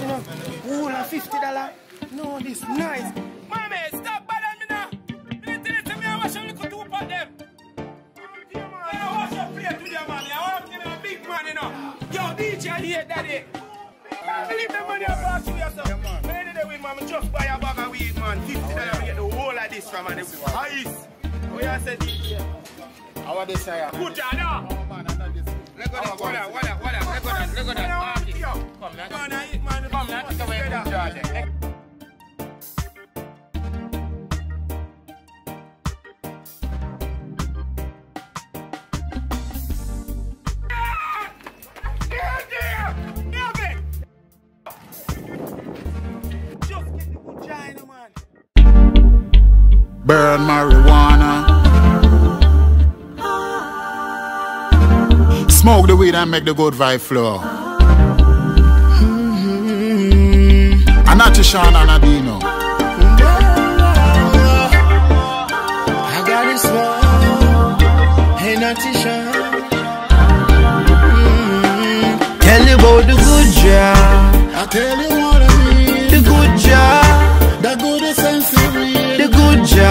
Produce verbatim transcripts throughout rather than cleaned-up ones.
know. Whole a fifty dollars. No, this nice. Mommy, stop bothering me now. You need to listen me and wash your little two pot them. I wash your plate with your money. I want to be a big man, you know. Yo, D J, I hate daddy. I leave the money up to yourself. Yeah, man. When I do it, man, just buy a bag of weed, man. fifty dollars to get the whole of this from man. Ice. What you say, D J? How are this, sir? Good job, no? Oh, man, I'm not this. Let go that, what that, what that, what that, let go that, let go that. Come, man. Come, man. Come, man. Take away the charge. Burn marijuana. Smoke the weed and make the good vibe flow. Mm-hmm. Anachi Sean and Adino. I got it slow. Hey, Natty Sean. Mm-hmm. Tell you about the good job. I tell you what I mean. The good job. The good sensitive. The good job.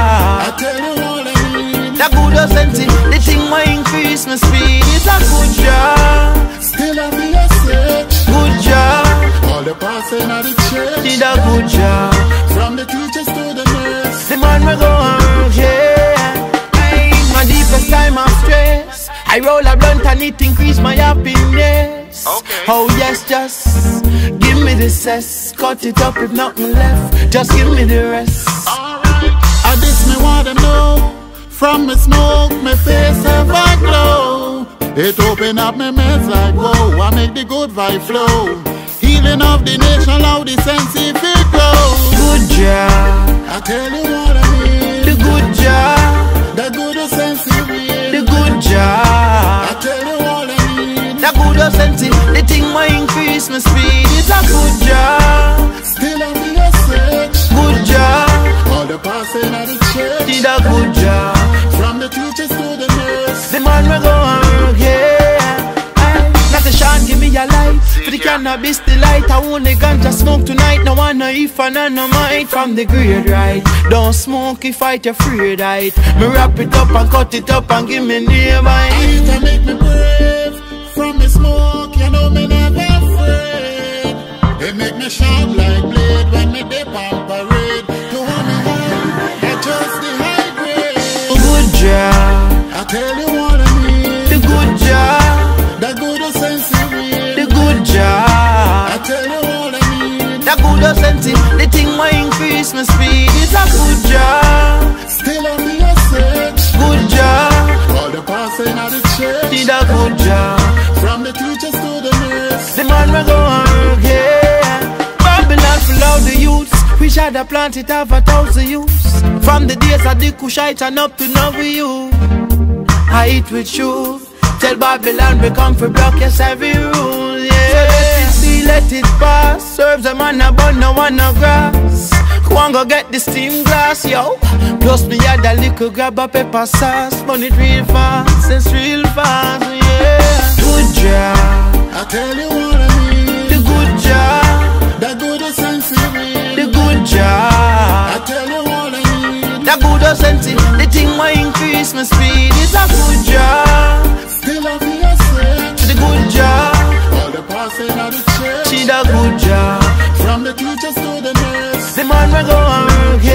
I tell you what I mean. The good sense. The thing might increase my speed. It's a good job. Still I be a search. Good job. All the passing at the church. Did a good job. From the teachers to the nurse. The man will go on, yeah. I in my deepest time of stress. I roll a blunt and it increase my happiness. Okay. Oh yes, just give me the cess. Cut it up if nothing left. Just give me the rest. Alright. I this me want to know. From me smoke, me face ever glow. It open up me meds like whoa. I make the good vibe flow. Healing of the nation, how the sense if it grows. Good job. I tell you what I mean. The good job. The good sense if it. The good job. I tell you what I mean. The good sense. The thing might increase my speed. It's a good job. Still I be a search. Good job. All the passing at the church. Did a good job. From the teachers to the nurse. The man will go on, yeah. Aye. Natty Sean, give me a light. For the cannabis delight. I only ganja smoke tonight. No one no if and no might. From the grade right. Don't smoke if I you're afraid right. Me wrap it up and cut it up and give me nearby. It make me brave. From the smoke, you know me never afraid. It make me shine like blade when me dip on parade. To hold me high, I just the high grade. Good job. I tell you what I mean. The good job. The good sense in me. The good job. I tell you what I mean. The good sense. The thing might increase my speed. It's a good job. Still on me a search. Good job. All the passing at the church. Did a good job. From the teachers to the nurse. The man will go on, yeah. Babylon full of the youths. We should have planted have a thousand youths. From the days of the Kushite and up to now with you. I eat with you. Tell Babylon we come for block yes every rule, yeah. So let it see, let it pass. Serves a man a bun, no one no grass. Go and go get the steam glass, yo. Plus me had a little grab a pepper sauce. Burn it real fast, it's real fast, yeah. Good job. I tell you what I mean. The good job. The good sense in me. The good job. I tell you what I mean. The good sense. The thing might increase my speed. It's a good job. Still I be a search. The good job. All the passing at the church. She the good job. From the teachers to the nurse. The man will go on.